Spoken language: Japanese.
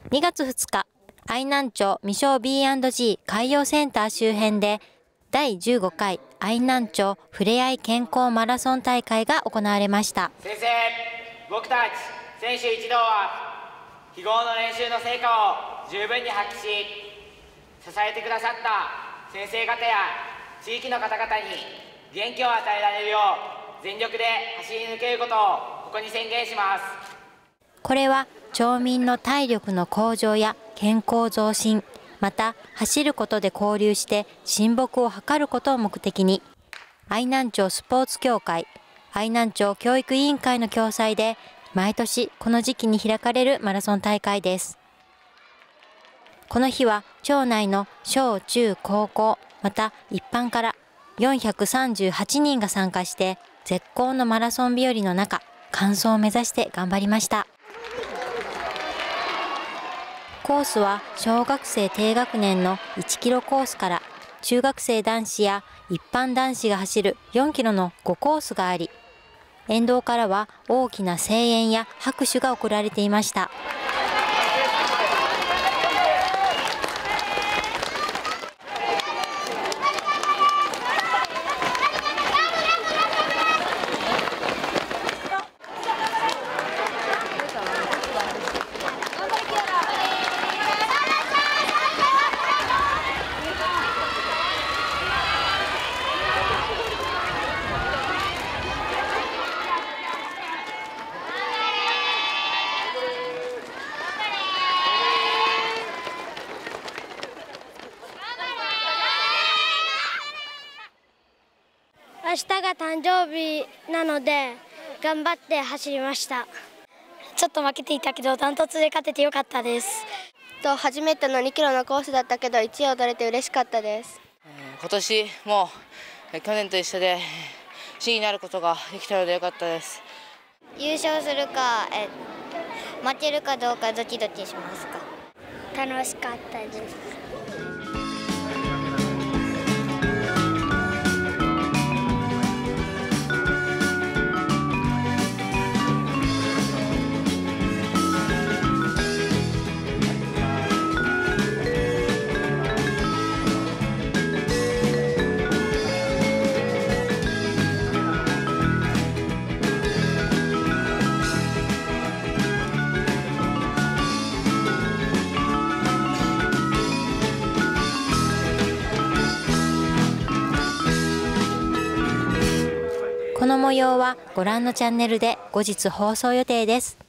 2月2日、愛南町未庄 B&G 海洋センター周辺で第15回愛南町ふれあい健康マラソン大会が行われました。 先生、僕たち選手一同は日頃の練習の成果を十分に発揮し、支えてくださった先生方や地域の方々に元気を与えられるよう全力で走り抜けることをここに宣言します。 これは町民の体力の向上や健康増進、また走ることで交流して親睦を図ることを目的に、愛南町スポーツ協会、愛南町教育委員会の共催で毎年この時期に開かれるマラソン大会です。この日は町内の小中高校、また一般から438人が参加して絶好のマラソン日和の中、完走を目指して頑張りました。コースは小学生低学年の1キロコースから中学生男子や一般男子が走る4キロの5コースがあり、沿道からは大きな声援や拍手が送られていました。 明日が誕生日なので頑張って走りました。ちょっと負けていたけどダントツで勝ててよかったです。 初めての2キロのコースだったけど1位を取れて嬉しかったです。 今年も去年と一緒で1位になることができたのでよかったです。 優勝するか、負けるかどうかドキドキしますか。 楽しかったです。 この模様はご覧のチャンネルで後日放送予定です。